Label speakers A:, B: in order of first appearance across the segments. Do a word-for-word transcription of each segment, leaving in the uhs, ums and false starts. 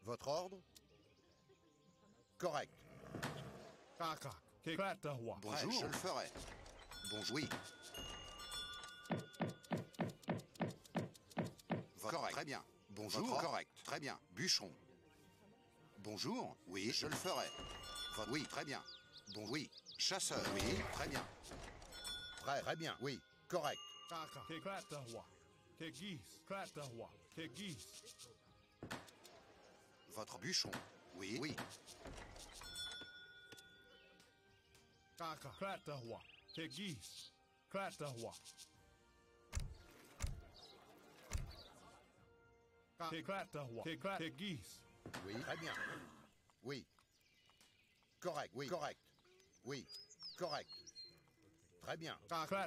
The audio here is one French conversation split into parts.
A: Votre ordre? Correct.
B: Bonjour, je le ferai. Bonjour, oui. Correct, très bien. Bonjour, Votre correct, très bien. Bûcheron. Bonjour, oui, je le ferai. Votre... Oui, très bien. Bon, oui. Chasseur, oui, très bien.
A: Très, très bien, oui, correct.
B: Votre bûcheron, oui, oui.
A: Oui, très bien. Oui. Correct, oui, correct. Oui, correct. Très bien.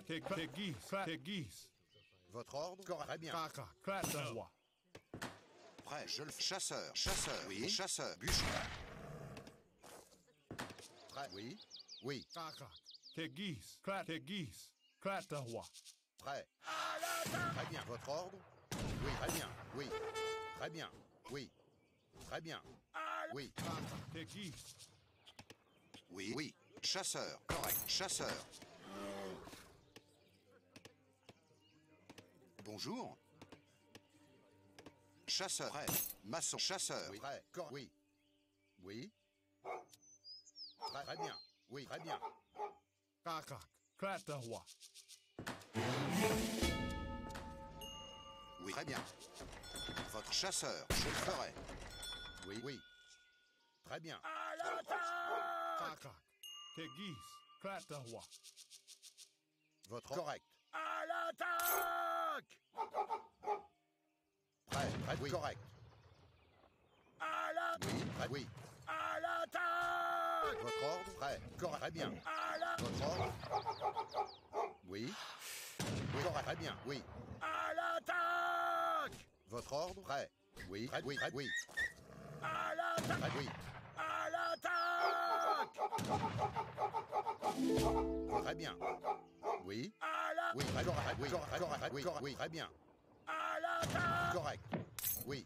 A: Votre ordre? Correct, très bien.
B: Prêt, je le fais. Chasseur, chasseur, oui, chasseur, bûcheron.
A: Prêt, oui, oui. Prêt. Très bien, votre ordre? Oui, très bien, oui. Très bien, oui. Très bien. Oui.
B: Oui, oui. Chasseur, correct, chasseur. Bonjour. Chasseur, prêt. Maçon, chasseur.
A: Oui, prêt, correct, oui. Oui. Très, très bien. Oui, très bien.
B: Oui, très bien. Votre chasseur, je le ferai.
A: Oui, oui. Très bien. Votre correct. À l'attaque! Prêt, prêt, oui. Correct. À la... Oui, prêt, oui. À l'attaque! Votre ordre? Prêt, correct, très bien. À la... Votre ordre? Oui. Oui, correct, très bien, oui. À l'attaque! Votre ordre? Prêt. Oui, prêt, oui, prêt, oui. À l'attaque! Prêt, oui. À l'attaque! Oh, très bien. Oui. À la... Oui, très correct, oui, correct, correct, oui, correct, oui, très bien. À l'attaque! Correct. Oui.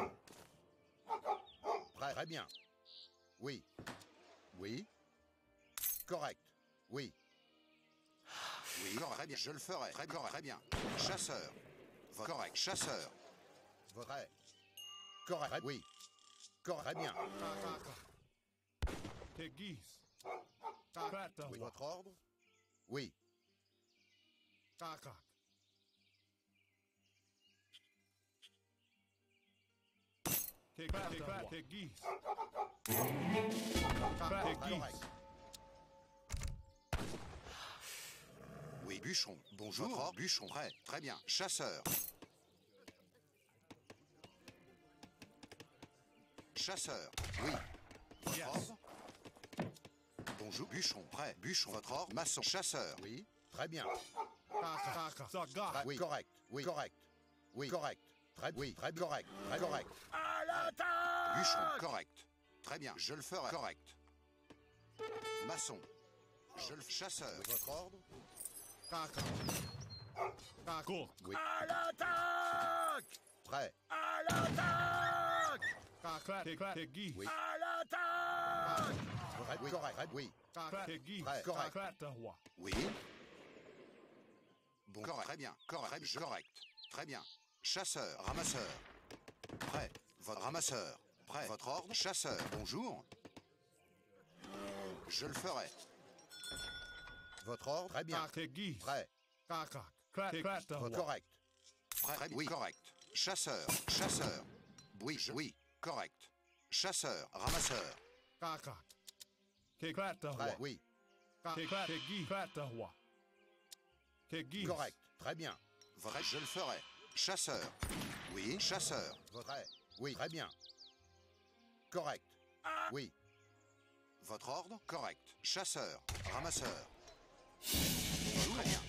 A: Très, très bien. Oui. Oui. Correct. Oui.
B: Oui, correct, très bien, je le ferai. Très correct, très bien. Chasseur. Votre correct, chasseur.
A: Votre... Correct, oui. Correct, très bien. Oui, votre ordre? Oui.
B: Oui, bûcheron. Bonjour. Votre ordre, bûcheron. Prêt, très bien. Chasseur. Chasseur. Oui. Votre
A: Yes.
B: ordre? Bonjour, bûcheron. Prêt, bûcheron. Votre ordre? Maçon. Chasseur.
A: Oui. Très bien. Très, oui, correct. Oui, correct. Oui, correct. Très, oui, très correct. Très correct. À l'attaque!
B: Bûcheron, correct. Très bien, je le ferai. Correct. Maçon. Je le chasseur.
A: Oui, votre ordre?
B: Oui.
A: À l'attaque! Prêt. À l'attaque! Oui. À l'attaque! Prêt, oui, correct. Oui. Prêt, correct.
B: Oui. Bon, correct. Très bien. Correct. Je correct. Très bien. Chasseur. Ramasseur. Prêt. Votre ramasseur. Prêt. Votre ordre. Chasseur. Bonjour. Je le ferai.
A: Votre ordre? Très bien. Prêt. Votre correct.
B: Prêt. Oui, correct. Chasseur. Chasseur. Oui, je... oui. Correct. Chasseur. Ramasseur.
A: Prêt, oui. Correct. Très bien.
B: Vrai, je le ferai. Chasseur. Oui, chasseur.
A: Votre... Oui, très bien. Correct. Oui.
B: Votre ordre? Correct. Chasseur. Ramasseur. Très bien.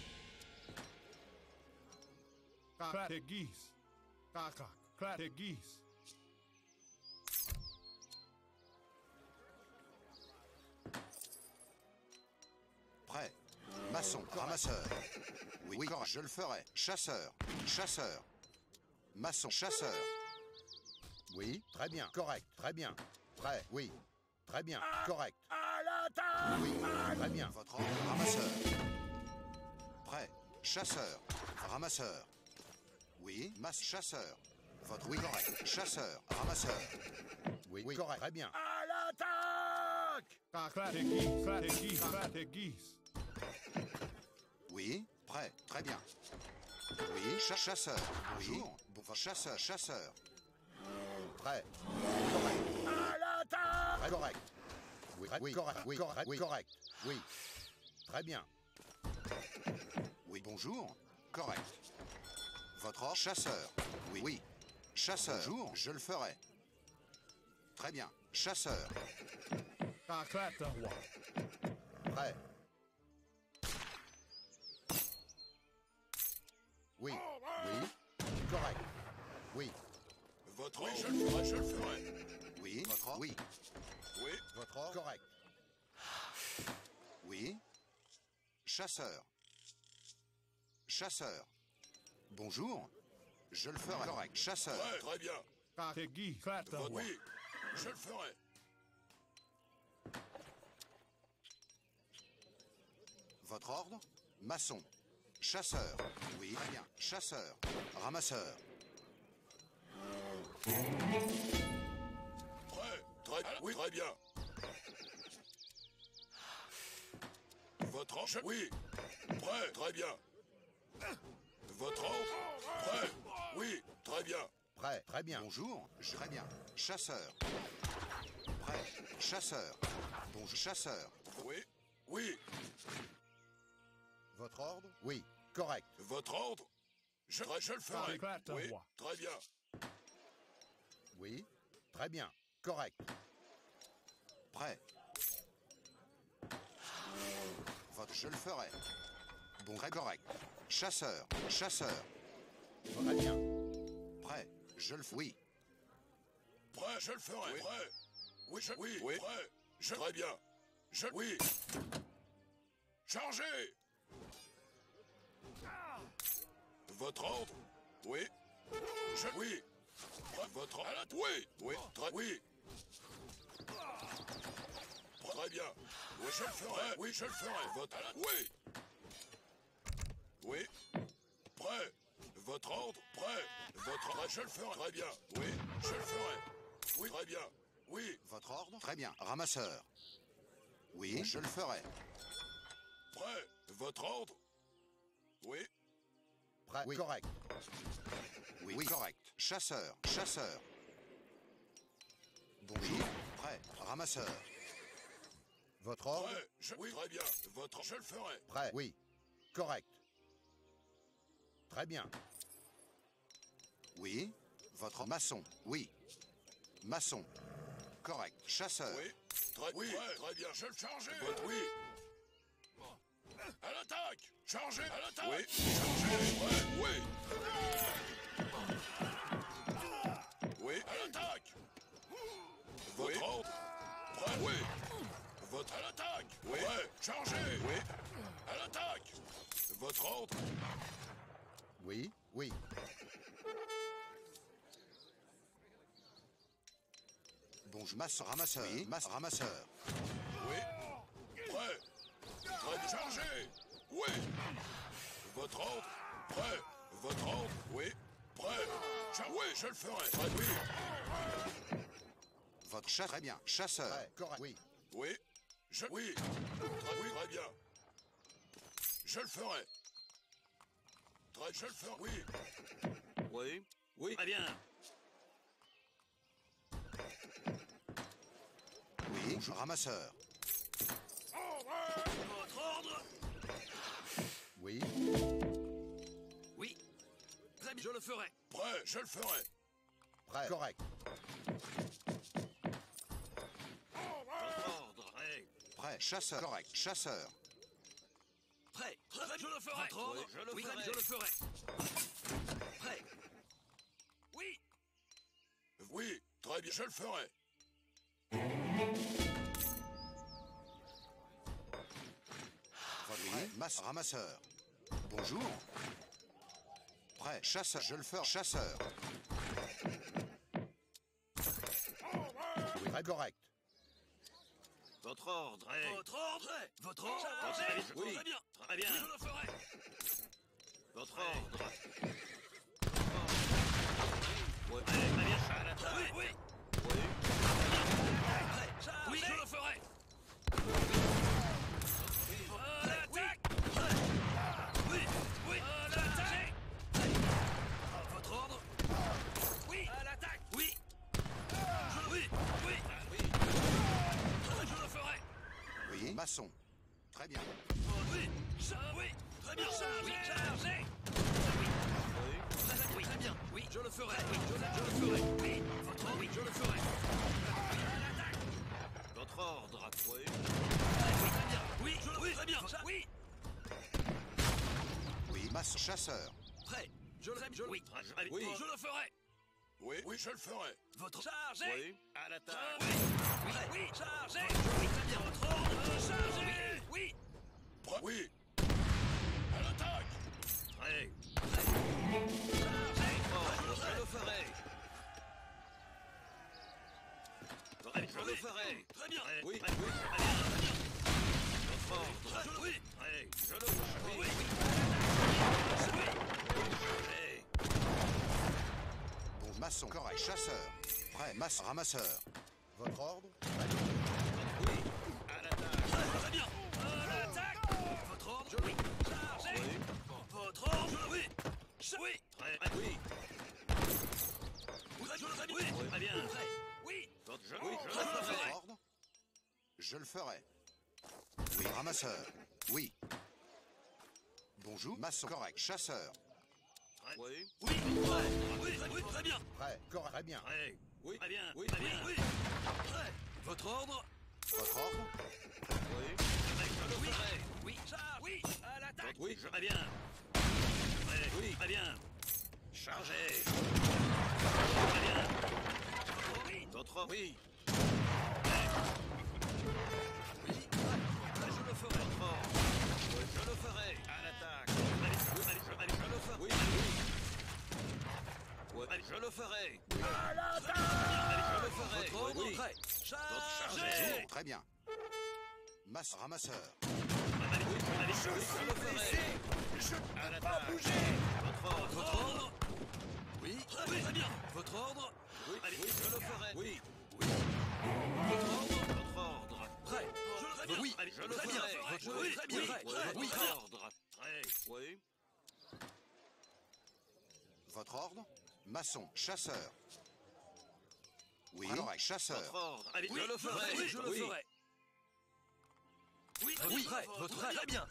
B: Prêt. Maçon. Ramasseur. Oui, oui, correct. Je le ferai. Chasseur. Chasseur. Maçon. Chasseur.
A: Oui, très bien. Correct, très bien. Prêt, oui. Très bien, correct. À l'attaque! Oui, très bien.
B: Votre ordre, ramasseur. Prêt, chasseur, ramasseur. Oui, masse, chasseur. Votre oui, correct. Chasseur, ramasseur.
A: Oui, oui, correct, très bien. À l'attaque!
B: Oui, prêt, très bien. Oui, cha- chasseur. Bonjour. Bon, chasseur, chasseur.
A: Prêt. Correct. À l'attaque! Très correct. Oui, oui, correct, oui, correct, oui, correct. Oui. Très bien.
B: Oui, bonjour. Correct. Votre ordre, chasseur. Oui, oui. Chasseur. Bonjour, je le ferai. Très bien. Chasseur.
A: Prêt. Oui, oui. Correct. Oui.
B: Votre ordre, je le ferai, je le ferai. Oui, votre ordre, oui. Oui,
A: Votre ordre. Correct.
B: oui. Chasseur. Chasseur. Bonjour. Je le ferai. Correct. Chasseur.
C: Ouais, très bien. Votre- oui, je le ferai.
B: Votre ordre? Maçon. Chasseur. Oui, très bien. Chasseur. Ramasseur.
C: Prêt, très bien. Oui, très bien. Votre ordre? Oui. Prêt, très bien. Votre ordre? Prêt. Oui, très bien.
A: Prêt. Très bien.
B: Bonjour. Je... Très bien. Chasseur. Prêt. Chasseur. Bonjour. Chasseur.
C: Oui, oui.
A: Votre ordre. Oui. Correct.
C: Votre ordre? Je, je le ferai. Oui, très bien.
A: Oui. Très bien. Correct.
B: Prêt. Votre... Je le ferai. Bon, très correct. Chasseur. Chasseur.
A: Très bien.
B: Prêt. Je le ferai. Oui.
C: Prêt, je le ferai. Oui. Prêt. Oui, je... Oui, oui. Prêt. Je... Très bien. Je... Oui. Chargez. Votre ordre? Oui. Je... Oui. Prêt. Votre ordre? Oui. Oui. Très... Oui. Très bien. Oui, je le ferai. Oui, je le ferai. Votre... Oui. Oui. Prêt. Votre ordre? Prêt. Votre ordre? Je le ferai. Très bien. Oui, je le ferai. Oui, très bien. Oui.
B: Votre ordre? Très bien. Ramasseur. Oui, je le ferai.
C: Prêt. Votre ordre? Oui.
A: Prêt. Oui. Correct.
B: Oui, oui, correct. Chasseur. Chasseur. Bonjour. Prêt. Ramasseur.
A: Votre ordre.
C: Prêt. Je... Oui, très bien. Votre... Je le ferai.
A: Prêt. Oui. Correct. Très bien.
B: Oui. Votre maçon. Oui. Maçon. Correct. Chasseur.
C: Oui. Très, oui. Prêt. Très bien. Je le charge. Votre... Oui. À l'attaque. Chargez. À l'attaque. Oui. Chargez. Prêt. Oui. Oui. À l'attaque. Votre ordre. Prêt. Oui. Votre... À l'attaque. Oui. Prêt. Chargez. Oui. À l'attaque. Votre ordre.
A: Oui. Oui.
B: Bonjour. Maçon. Ramasseur. Oui. Masse. Ramasseur.
C: Oui. Prêt. Prêt. Chargez. Oui. Votre ordre. Prêt. Votre ordre. Oui. Prêt. Char... Oui, je le ferai. Prêt. Oui.
B: Votre chat. Très bien. Chasseur.
A: Prêt. Correct. Oui.
C: Oui. Je... Oui. Très, oui. Très bien. Je le ferai. Très... Je le ferai. Oui.
D: Oui.
C: Oui.
D: Très bien.
B: Oui. Bonjour. Ramasseur.
D: Votre ordre?
A: Oui.
D: Oui. Très bien. Je le ferai.
C: Prêt. Je le ferai.
A: Prêt. Correct.
D: Votre ordre. Prêt.
B: Prêt. Chasseur. Correct. Chasseur.
D: Prêt. Très... Je le ferai. Votre ordre?
C: Oui, je le
D: oui,
C: ferai.
D: je le ferai. Prêt. Oui.
C: Oui. Très bien. Je le ferai.
B: Votre oui. Masse. Ramasseur. Bonjour. Prêt. Chasseur. Je le ferai. Chasseur.
A: correct.
C: Votre ordre est...
D: Votre ordre Votre ordre
C: Chargez. Oui.
D: Très bien.
C: Très bien.
D: Oui, je le ferai.
C: Votre ordre.
D: Oui,
C: Allez,
D: très bien.
C: à l'attaque.
D: Oui, oui.
C: Oui.
D: Prêt. Oui, je le ferai. À l'attaque. Oui, oui. À l'attaque. Votre ordre. Oui. À l'attaque. Oui. Je... Oui, oui.
C: Oui.
D: Je le ferai.
B: Oui. Maçon. Très bien.
D: Oui. Ça, oui. Très bien. Chargez. Oui, chargez.
C: Oui.
D: Oui, très bien. Oui, je le ferai. Oui, je, je le ferai. Oui, votre oui, je le ferai. Oui, à l'attaque.
C: Votre ordre. Oui.
D: Oui, très bien. Oui, je le oui, très bien. Oui.
B: Oui. Maçon. Chasseur.
D: Prêt. Je le je, oui. Très,
C: Oui.
D: Je le ferai.
C: Oui. Oui, je le ferai.
D: Votre chargez.
C: Oui. À l'attaque.
D: Ah, oui. Oui, oui, chargez. Oui, très bien. Votre ordre. Chargez. Oui.
C: Prêt. Oui. À l'attaque.
D: Prêt. Chargez.
C: Ordre. Je le ferai.
D: Allez,
C: Je le ferai.
D: Très bien.
C: Oui.
D: Très bien.
C: Oui.
D: Très bien.
C: Votre ordre.
D: Très, oui.
C: Allez, je le ferai.
D: Oui, oui.
C: Allez.
B: Bon. Maçon. Correct. Chasseur. Prêt. Maçon. Ramasseur. Votre ordre?
C: Oui. À l'attaque.
D: Très bien. À l'attaque. Votre ordre. Oui. Chargez.
C: Oui.
D: Votre ordre. Oui. Cha- Oui. Très, très,
C: Oui.
D: oui. Je le ferai. Oui. Très bien. Prêt. Oui.
C: Votre je, oui, je le
D: Votre
C: ferai.
B: Votre ordre? Je le ferai. Oui. Ramasseur. Oui. Bonjour. Maçon. Correct. Chasseur.
C: Oui.
D: Oui. Prêt. Oui. Très, oui. Très bien.
B: Prêt. Correct. Très bien.
D: Prêt.
C: Oui.
D: Très bien.
C: Oui.
D: Très bien. Oui. Prêt. Votre ordre.
B: Votre ordre?
C: Oui.
D: Prêt. Je le
C: Oui.
D: ferai. Oui. Charge. Oui. À l'attaque.
C: Oui.
D: Très bien. Prêt.
C: Oui.
D: Très bien.
C: Chargez.
D: Très bien. Oui.
C: Votre ordre. Oui.
D: Oui. Prêt. Prêt. Je le ferai.
C: Votre ordre. Oui. Je le ferai. À l'attaque.
D: Allez, allez, allez,
C: Je le ferai. Oui. Oui. Oui. Je le ferai.
D: À l'attaque.
C: Je le ferai.
D: Votre ordre.
C: Oui.
D: Prêt.
C: Chargez.
D: Chargez.
B: Très bien. Maçon. Ramasseur.
D: Allez, allez,
C: Je le ferai. À l'attaque. Votre ordre.
D: Votre ordre. Oui. Très, très bien. Votre ordre.
C: Oui.
D: Allez,
C: Oui. Je le ferai. Oui.
D: Votre ordre.
C: Votre ordre.
D: Prêt. Je le ferai bien.
C: Oui.
D: Allez,
C: Je le
D: très bien.
C: ferai.
D: Votre
C: Oui.
D: très bien.
C: Oui.
D: Prêt.
C: Oui.
D: Oui.
C: Votre
D: Très bien.
C: ordre.
D: Prêt.
C: Oui.
B: Votre ordre? Maçon. Chasseur. Oui. Correct. Chasseur.
C: Votre ordre.
D: Allez,
C: Je le ferai.
D: Oui, je le
C: Oui.
D: ferai. Oui, oui, prêt. Votre très bien.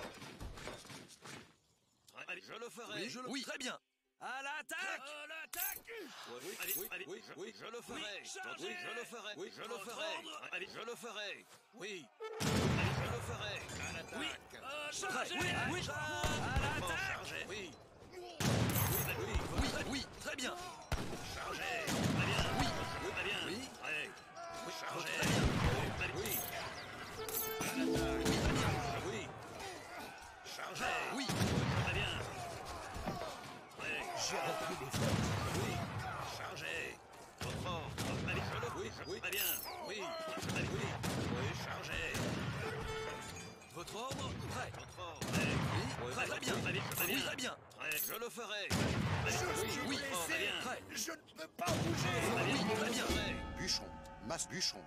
C: Allez, je le ferai.
D: Oui, je le. Oui, très bien. À l'attaque. À l'attaque.
C: Oui, oui,
D: Allez,
C: oui,
D: allez,
C: oui, je, oui, je le ferai.
D: Oui, chargez.
C: Oui, je le ferai. Oui, je le
D: Votre
C: ferai.
D: ordre.
C: Allez, je le ferai. Oui. Allez, je le ferai. À l'attaque.
D: Oui. Euh, chargez. Oui, oui. À
C: Bon,
D: l'attaque.
C: chargez. Oui.
D: Oui, oui, oui, très bien.
C: Chargez.
D: Très bien. Oui,
C: Oui.
D: très bien.
C: Oui.
D: Allez.
C: Oui, chargez.
D: Très bien. Allez.
C: Oui. À l'attaque.
D: Oui, très bien.
C: Oui. Chargez.
D: Oui, très bien. Allez.
C: J'ai repris des forces. Oui. Chargez. Votre ordre.
D: Allez,
C: Je le oui, oui.
D: très bien.
C: Oui.
D: Allez.
C: Oui. Oui, chargez.
D: Votre ordre. Prêt.
C: Votre ordre.
D: Allez. Oui,
C: Oui,
D: très, très bien.
C: oui.
D: Très bien. Très bien.
C: Allez, je le ferai.
D: Allez.
C: Je
D: Oui,
C: suis
D: oui,
C: blessé.
D: très bien. Prêt.
C: Je ne peux pas bouger.
D: Très bien. Très bien.
B: Bûcheron. Masse bûcheron.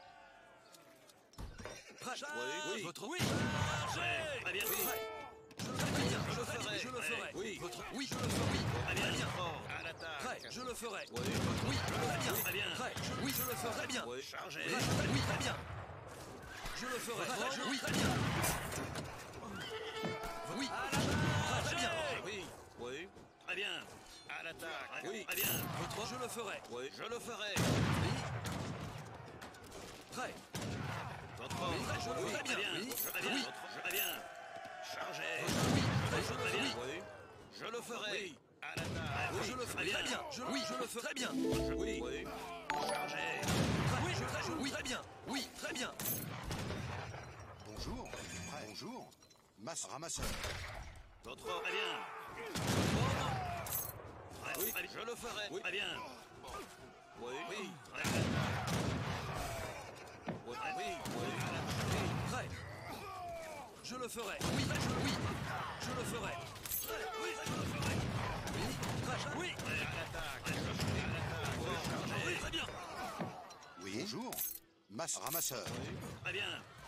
D: Prêt.
C: Oui, oui.
D: Votre oui. Chargez. Très bien.
C: Oui.
D: Prêt. Je le ferai bien.
C: Je
D: Je
C: le
D: le ferai.
C: ferai.
D: Je le ferai.
C: Oui.
D: Votre oui. Je le ferai. Oui. Très bien. Bien.
C: Ordre. À l'attaque.
D: Prêt. Je le ferai.
C: Oui.
D: Oui. Très bien. Très bien. Prêt. Je- Oui, je le ferai. Très bien.
C: Oui, chargez.
D: Prêt. Oui, très bien. Je le ferai. Prêt. Je- Oui, très bien. Oui. Prêt. Très bien.
C: Oui. Oui.
D: Très bien.
C: À l'attaque. Oui.
D: Très bien. Votre je le ferai.
C: Oui, je le ferai.
D: Oui. Prêt.
C: Votre
D: Oui,
C: ordre.
D: je le
C: Oui.
D: ferai bien.
C: Oui.
D: Très bien.
C: Votre-
D: Très bien.
C: Chargez.
D: Oui. Prêt. Je le ferai. Oui.
C: Oui. Je le ferai.
D: Oui.
C: À l'attaque.
D: Oui, je le ferai. Très bien. Je- Oui, je le ferai. Très bien.
C: Oui. Oui. Chargez.
D: Oui, je très, je- oui, très bien. Oui, très bien.
B: Bonjour. Prêt. Bonjour. Masse ramasseur.
C: Votre ordre.
D: Très bien.
C: Oui. Je le ferai. Oui.
D: Très bien.
C: Oui. Oui.
D: Très bien. le ferai. Oui, je, oui, je le ferai. Oui, je le ferai. Oui, oui. Oui, très bien.
B: Oui. Bonjour. Masse ramasseur.
D: Très bien.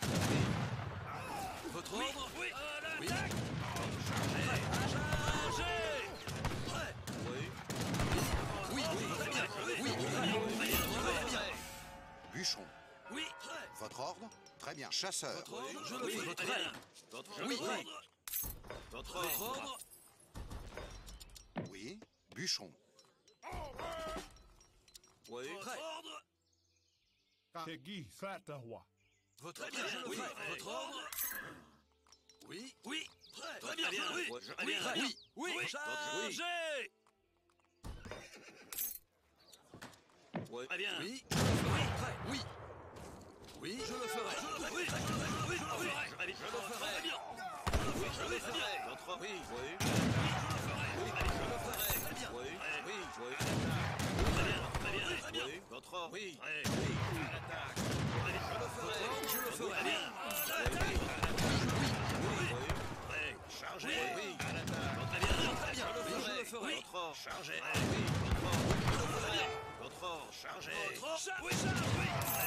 D: Votre ordre? Oui. À l'attaque. Chargez. Chargez. Prêt. Oui. Oui, oui, très bien. Oui, oui, très bien. Très bien.
B: Bûcheron.
D: Oui, prêt.
B: Votre ordre? Très bien. Chasseur.
D: Votre ordre? Je le ferai. Très bien. Votre ordre? Votre ordre?
B: Oui. Bûcheron.
D: Oui. Votre ordre?
E: Tegui, Satawa.
D: Votre bien, je le ferai. Votre ordre? Oui, oui, prêt. Très bien, oui, oui, très bien, oui, oui, chargez. Oui, très bien, oui, oui, prêt, oui, oui, je le ferai. Je le ferai. Oui, je le ferai. Oui, je le ferai. Je le ferai. Très bien. Je le ferai. Votre oui, oui, je le ferai. Oui, je le ferai. Très bien. Oui, oui, oui. Très bien, très bien, très bien. Votre oui, oui, à l'attaque. Je le ferai. Bien. À l'attaque. Chargez. Oui. À l'attaque. Très bien. Très bien. Je le ferai. Votre ordre. Chargez. Oui. Votre ordre. Je le ferai. Votre ordre. Chargez. Votre ordre. Oui, charge. Oui.